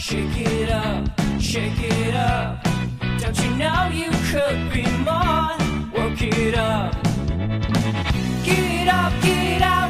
Shake it up, shake it up. Don't you know you could be more? Work it up. Get up, get out.